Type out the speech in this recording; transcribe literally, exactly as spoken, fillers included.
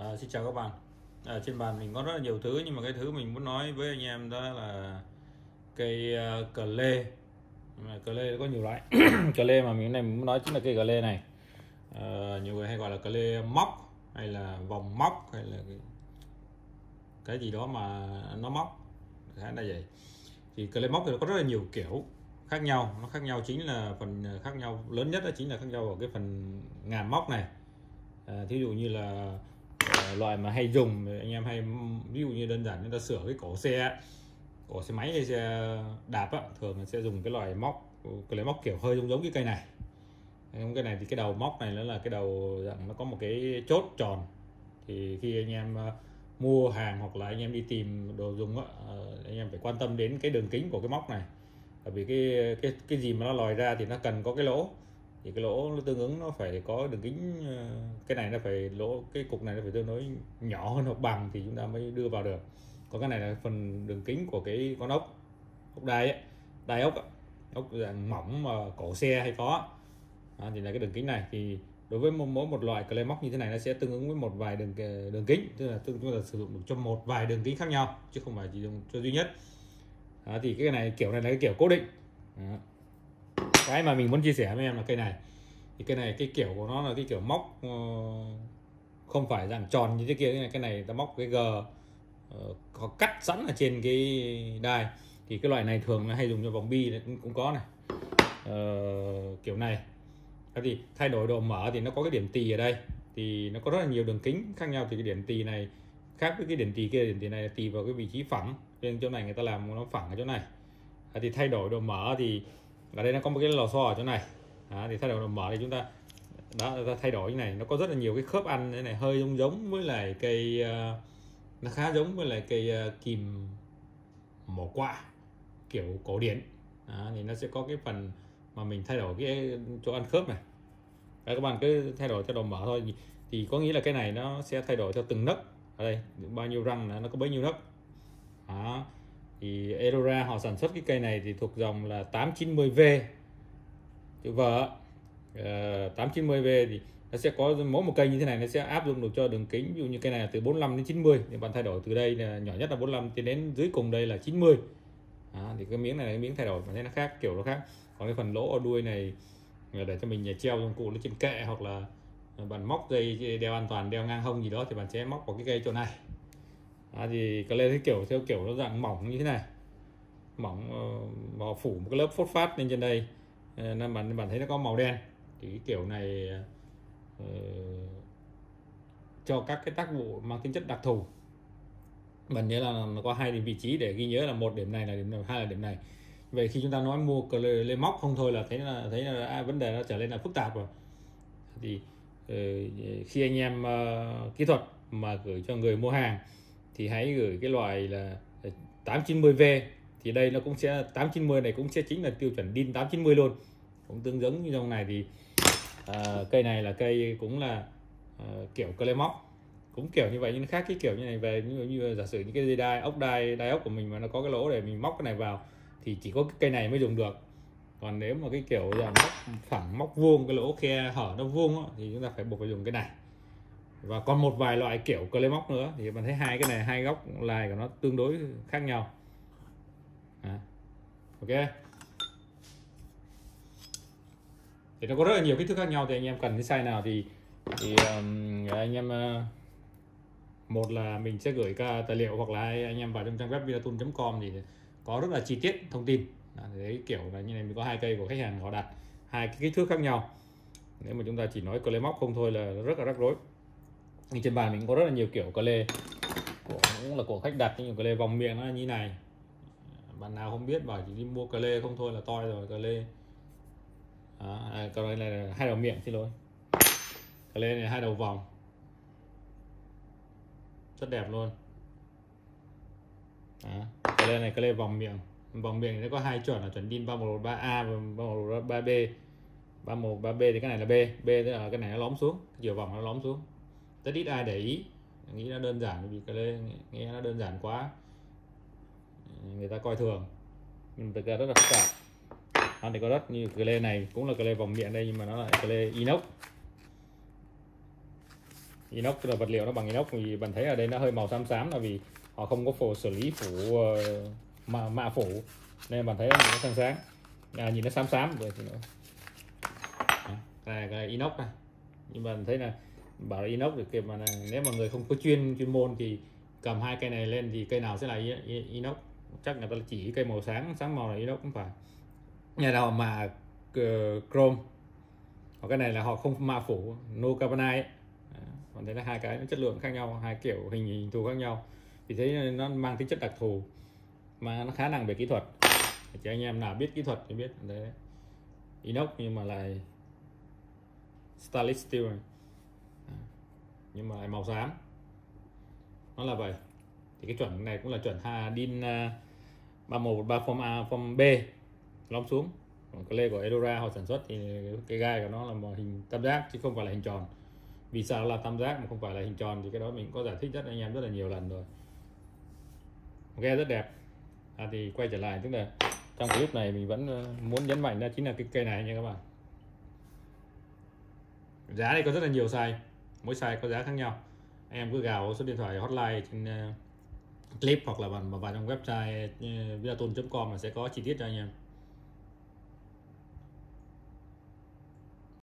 À, xin chào các bạn. À, trên bàn mình có rất là nhiều thứ, nhưng mà cái thứ mình muốn nói với anh em đó là cây uh, cờ lê. Mà cờ lê có nhiều loại. Cờ lê mà mình này mình muốn nói chính là cây cờ lê này. À, nhiều người hay gọi là cờ lê móc hay là vòng móc hay là cái, cái gì đó mà nó móc, khá là vậy. Thì cờ lê móc thì nó có rất là nhiều kiểu khác nhau. Nó khác nhau chính là phần khác nhau lớn nhất đó chính là khác nhau ở cái phần ngàm móc này. À, thí dụ như là uh, loại mà hay dùng anh em hay, ví dụ như đơn giản chúng ta sửa cái cổ xe cổ xe máy hay xe đạp á, thường là sẽ dùng cái loại móc, cái loại móc kiểu hơi giống giống cái cây này. Cái này thì cái đầu móc này nó là cái đầu dạng nó có một cái chốt tròn, thì khi anh em uh, mua hàng hoặc là anh em đi tìm đồ dùng á, uh, anh em phải quan tâm đến cái đường kính của cái móc này, bởi vì cái cái cái gì mà nó lòi ra thì nó cần có cái lỗ, thì cái lỗ nó tương ứng nó phải có đường kính, cái này nó phải lỗ, cái cục này nó phải tương đối nhỏ hơn hoặc bằng thì chúng ta mới đưa vào được. Còn cái này là phần đường kính của cái con ốc ốc đai ấy, đai ốc ốc dạng mỏng mà cổ xe hay có đó, thì là cái đường kính này. Thì đối với mỗi một loại clay móc như thế này nó sẽ tương ứng với một vài đường đường kính, tức là chúng ta sử dụng được cho một vài đường kính khác nhau chứ không phải chỉ dùng cho duy nhất đó. Thì cái này kiểu này là cái kiểu cố định đó. Cái mà mình muốn chia sẻ với em là cây này, thì cây này cái kiểu của nó là cái kiểu móc không phải dạng tròn như thế kia. Cái này ta móc cái g có cắt sẵn ở trên cái đai, thì cái loại này thường là hay dùng cho vòng bi này, cũng, cũng có này. Ờ, kiểu này thì thay đổi độ mở thì nó có cái điểm tì ở đây, thì nó có rất là nhiều đường kính khác nhau. Thì cái điểm tì này khác với cái điểm tì kia, điểm tì này là tì vào cái vị trí phẳng, nên chỗ này người ta làm nó phẳng ở chỗ này. Thì thay đổi độ mở thì ở đây nó có một cái lò xo ở chỗ này. Đó, thì thay đổi độ mở thì chúng ta đó, ta thay đổi như này, nó có rất là nhiều cái khớp ăn. Thế này hơi giống giống với lại cây uh, nó khá giống với lại cây uh, kìm mổ quạ kiểu cổ điển. Đó, thì nó sẽ có cái phần mà mình thay đổi cái chỗ ăn khớp này. Đấy, các bạn cứ thay đổi theo độ mở thôi, thì có nghĩa là cái này nó sẽ thay đổi theo từng nấc. Ở đây bao nhiêu răng nó có bấy nhiêu nấc. Đó, thì Aurora họ sản xuất cái cây này thì thuộc dòng là tám chín mươi V chữ V. uh, tám chín mươi V thì nó sẽ có mỗi một cây như thế này, nó sẽ áp dụng được cho đường kính, ví dụ như cây này là từ bốn mươi lăm đến chín mươi, thì bạn thay đổi từ đây là nhỏ nhất là bốn mươi lăm tiến đến dưới cùng đây là chín mươi. Đó, thì cái miếng này là cái miếng thay đổi mà thấy nó khác, kiểu nó khác. Còn cái phần lỗ ở đuôi này là để cho mình treo dụng cụ lên trên kệ, hoặc là bạn móc dây đeo an toàn, đeo ngang hông gì đó thì bạn sẽ móc vào cái cây chỗ này. Đó, thì cái lên kiểu theo kiểu nó dạng mỏng như thế này, mỏng và uh, phủ một cái lớp phốt phát lên trên đây, nên bạn bạn thấy nó có màu đen. Thì cái kiểu này uh, cho các cái tác vụ mang tính chất đặc thù. Bạn nhớ là nó có hai điểm vị trí để ghi nhớ, là một điểm này là điểm này, hai là điểm này. Vậy khi chúng ta nói mua cờ lê móc không thôi là thấy là thấy là à, vấn đề nó trở nên là phức tạp rồi. Thì uh, khi anh em uh, kỹ thuật mà gửi cho người mua hàng thì hãy gửi cái loại là tám chín mươi V. Thì đây nó cũng sẽ tám chín mươi này cũng sẽ chính là tiêu chuẩn din tám chín mươi luôn, cũng tương giống như trong này. Thì uh, cây này là cây cũng là uh, kiểu cờ lê móc, cũng kiểu như vậy nhưng khác cái kiểu như này về. Như, như giả sử những cái dây đai ốc đai đai ốc của mình mà nó có cái lỗ để mình móc cái này vào thì chỉ có cái cây này mới dùng được. Còn nếu mà cái kiểu là móc phẳng, móc vuông, cái lỗ khe hở nó vuông đó, thì chúng ta phải buộc phải dùng cái này. Và còn một vài loại kiểu cờ lê móc nữa thì bạn thấy hai cái này, hai góc lai của nó tương đối khác nhau. À, ok. Thì nó có rất là nhiều kích thước khác nhau, thì anh em cần cái size nào thì thì um, anh em uh, một là mình sẽ gửi cả tài liệu, hoặc là anh em vào trong trang web vinaton chấm com thì có rất là chi tiết thông tin. Đấy, kiểu là như này, mình có hai cây của khách hàng họ đặt hai cái kích thước khác nhau. Nếu mà chúng ta chỉ nói cờ lê móc không thôi là rất là rắc rối. Nhưng trên bàn mình có rất là nhiều kiểu cờ lê, của, cũng là của khách đặt, nhưng cờ lê vòng miệng nó như này. Bạn nào không biết bảo chỉ đi mua cờ lê không thôi là toi rồi. Cờ lê đó, à, còn đây là hai đầu miệng, xin lỗi. Cờ lê này hai đầu vòng rất đẹp luôn. Đó, cờ lê này cờ lê vòng miệng. Vòng miệng nó có hai chuẩn là chuẩn din ba một ba A và ba một ba B. ba một ba B thì cái này là B, B tức là cái này nó lõm xuống, cái chiều vòng nó lõm xuống. Rất ít ai để ý, nghĩ nó đơn giản, vì cờ lê nghe nó đơn giản quá, người ta coi thường, nhưng thực ra rất là phức tạp. Nó thì có rất như cờ lê này cũng là cờ lê vòng miệng đây, nhưng mà nó là cờ lê inox. inox là vật liệu nó bằng inox, vì bạn thấy ở đây nó hơi màu xám xám là vì họ không có phủ xử lý phủ uh, mạ, mạ phủ nên bạn thấy nó sáng sáng, à, nhìn nó xám xám rồi thì nó đây, cái inox này, nhưng bạn thấy là bảo là inox được kịp mà là, nếu mà người không có chuyên chuyên môn thì cầm hai cây này lên thì cây nào sẽ là inox, chắc người ta chỉ cây màu sáng sáng màu là inox cũng phải, nhà nào mà uh, chrome, hoặc cái này là họ không mạ phủ no carbonite, còn thấy là hai cái nó chất lượng khác nhau, hai kiểu hình hình thù khác nhau, vì thế nó mang tính chất đặc thù mà nó khá nặng về kỹ thuật, chỉ anh em nào biết kỹ thuật thì biết đấy, inox nhưng mà lại stainless steel này. Nhưng mà lại màu xám, nó là vậy. Thì cái chuẩn này cũng là chuẩn Hadin ba một ba form A form B lõm xuống. Còn cái lê của Edora họ sản xuất thì cái gai của nó là một hình tam giác chứ không phải là hình tròn. Vì sao là tam giác mà không phải là hình tròn thì cái đó mình có giải thích rất anh em rất là nhiều lần rồi. Ghe rất đẹp. À, thì quay trở lại, tức là trong clip này mình vẫn muốn nhấn mạnh đó chính là cái cây này nha các bạn. Giá đây có rất là nhiều size, mỗi size có giá khác nhau. Em cứ gào số điện thoại hotline trên uh, clip hoặc là vào, vào trong website uh, viaton chấm com là sẽ có chi tiết cho anh em.